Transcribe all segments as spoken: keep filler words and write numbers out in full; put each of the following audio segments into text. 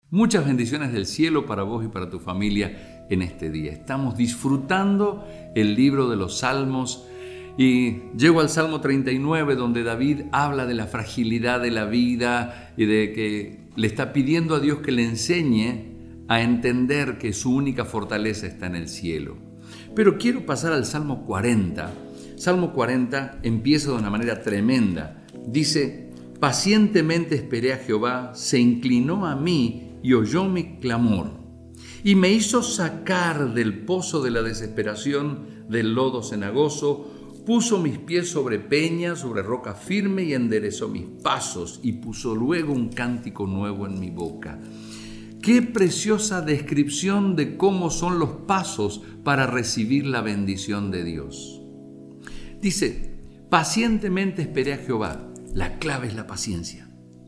Muchas bendiciones del cielo para vos y para tu familia en este día. Estamos disfrutando el libro de los Salmos y llego al Salmo treinta y nueve, donde David habla de la fragilidad de la vida y de que le está pidiendo a Dios que le enseñe a entender que su única fortaleza está en el cielo. Pero quiero pasar al Salmo cuarenta. Salmo cuarenta empieza de una manera tremenda. Dice: pacientemente esperé a Jehová, se inclinó a mí y oyó mi clamor, y me hizo sacar del pozo de la desesperación, del lodo cenagoso. Puso mis pies sobre peña, sobre roca firme, y enderezó mis pasos, y puso luego un cántico nuevo en mi boca. Qué preciosa descripción de cómo son los pasos para recibir la bendición de Dios. Dice: pacientemente esperé a Jehová. La clave es la paciencia.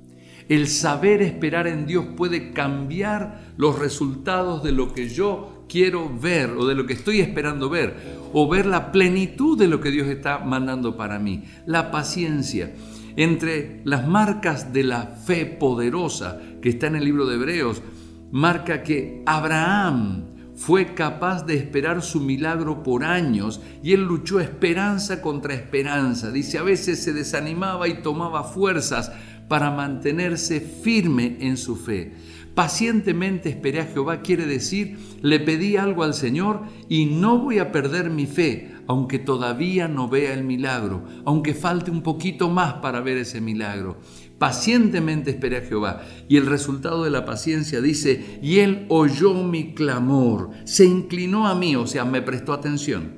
El saber esperar en Dios puede cambiar los resultados de lo que yo quiero ver o de lo que estoy esperando ver, o ver la plenitud de lo que Dios está mandando para mí. La paciencia. Entre las marcas de la fe poderosa que está en el libro de Hebreos, marca que Abraham fue capaz de esperar su milagro por años, y él luchó esperanza contra esperanza. Dice, a veces se desanimaba y tomaba fuerzas para mantenerse firme en su fe. Pacientemente esperé a Jehová quiere decir, le pedí algo al Señor y no voy a perder mi fe, aunque todavía no vea el milagro, aunque falte un poquito más para ver ese milagro. Pacientemente esperé a Jehová. Y el resultado de la paciencia dice, y él oyó mi clamor, se inclinó a mí, o sea, me prestó atención,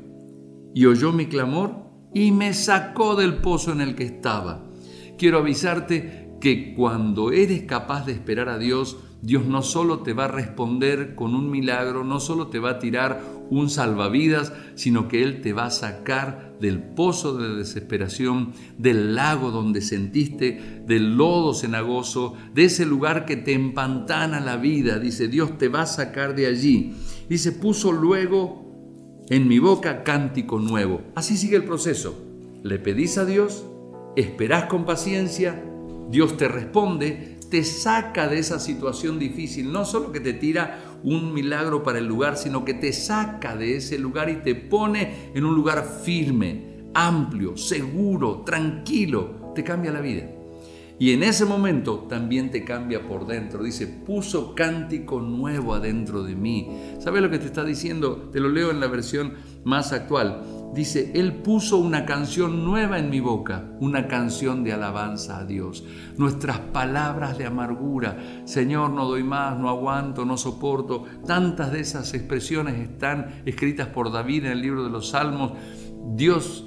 y oyó mi clamor y me sacó del pozo en el que estaba. Quiero avisarte que cuando eres capaz de esperar a Dios, Dios no solo te va a responder con un milagro, no solo te va a tirar un salvavidas, sino que Él te va a sacar del pozo de desesperación, del lago donde sentiste, del lodo cenagoso, de ese lugar que te empantana la vida. Dice, Dios te va a sacar de allí. Dice, puso luego en mi boca cántico nuevo. Así sigue el proceso. Le pedís a Dios, esperás con paciencia, Dios te responde, te saca de esa situación difícil, no solo que te tira un milagro para el lugar, sino que te saca de ese lugar y te pone en un lugar firme, amplio, seguro, tranquilo, te cambia la vida. Y en ese momento también te cambia por dentro. Dice, puso cántico nuevo adentro de mí. ¿Sabes lo que te está diciendo? Te lo leo en la versión más actual. Dice, Él puso una canción nueva en mi boca, una canción de alabanza a Dios. Nuestras palabras de amargura, Señor, no doy más, no aguanto, no soporto. Tantas de esas expresiones están escritas por David en el libro de los Salmos. Dios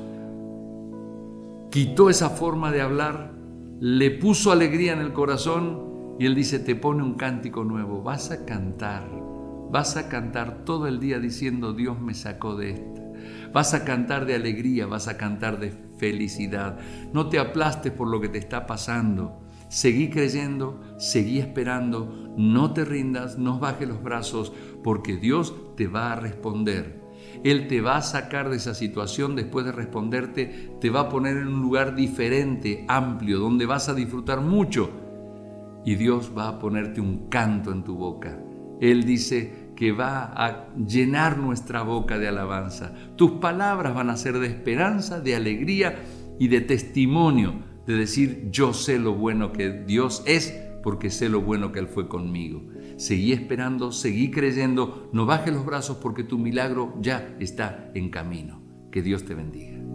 quitó esa forma de hablar, le puso alegría en el corazón y Él dice, te pone un cántico nuevo. Vas a cantar, vas a cantar todo el día diciendo, Dios me sacó de esta. Vas a cantar de alegría, vas a cantar de felicidad. No te aplastes por lo que te está pasando. Seguí creyendo, seguí esperando, no te rindas, no bajes los brazos, porque Dios te va a responder. Él te va a sacar de esa situación. Después de responderte, te va a poner en un lugar diferente, amplio, donde vas a disfrutar mucho. Y Dios va a ponerte un canto en tu boca. Él dice que va a llenar nuestra boca de alabanza. Tus palabras van a ser de esperanza, de alegría y de testimonio, de decir, yo sé lo bueno que Dios es, porque sé lo bueno que Él fue conmigo. Seguí esperando, seguí creyendo, no bajes los brazos porque tu milagro ya está en camino. Que Dios te bendiga.